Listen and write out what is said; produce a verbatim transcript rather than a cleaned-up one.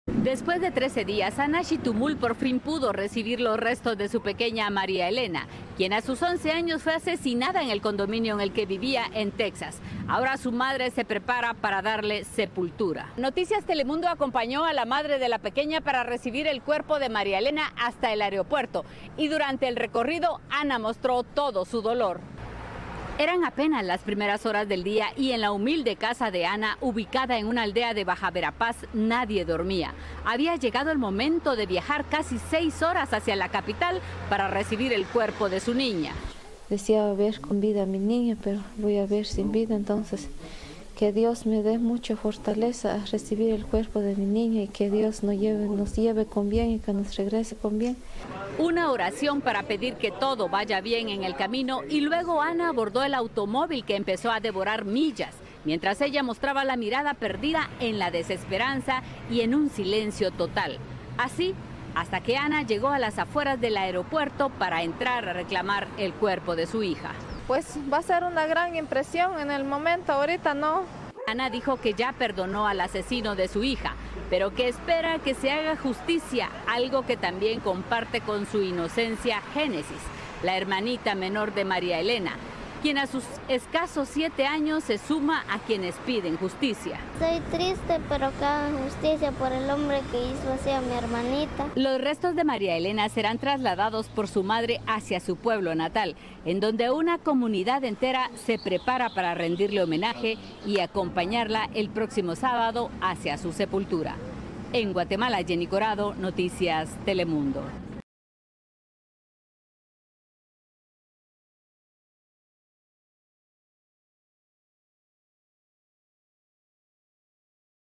Después de trece días, Ana Chitumul por fin pudo recibir los restos de su pequeña María Elena, quien a sus once años fue asesinada en el condominio en el que vivía en Texas. Ahora su madre se prepara para darle sepultura. Noticias Telemundo acompañó a la madre de la pequeña para recibir el cuerpo de María Elena hasta el aeropuerto. Y durante el recorrido, Ana mostró todo su dolor. Eran apenas las primeras horas del día y en la humilde casa de Ana, ubicada en una aldea de Baja Verapaz, nadie dormía. Había llegado el momento de viajar casi seis horas hacia la capital para recibir el cuerpo de su niña. Deseaba ver con vida a mi niña, pero voy a ver sin vida, entonces que Dios me dé mucha fortaleza a recibir el cuerpo de mi niña y que Dios nos lleve, nos lleve con bien y que nos regrese con bien. Una oración para pedir que todo vaya bien en el camino y luego Ana abordó el automóvil que empezó a devorar millas, mientras ella mostraba la mirada perdida en la desesperanza y en un silencio total. Así, hasta que Ana llegó a las afueras del aeropuerto para entrar a reclamar el cuerpo de su hija. Pues va a ser una gran impresión en el momento, ahorita no. Ana dijo que ya perdonó al asesino de su hija, pero que espera que se haga justicia, algo que también comparte con su inocencia Génesis, la hermanita menor de María Elena, quien a sus escasos siete años se suma a quienes piden justicia. Estoy triste, pero que hagan justicia por el hombre que hizo así a mi hermanita. Los restos de María Elena serán trasladados por su madre hacia su pueblo natal, en donde una comunidad entera se prepara para rendirle homenaje y acompañarla el próximo sábado hacia su sepultura. En Guatemala, Jenny Corado, Noticias Telemundo.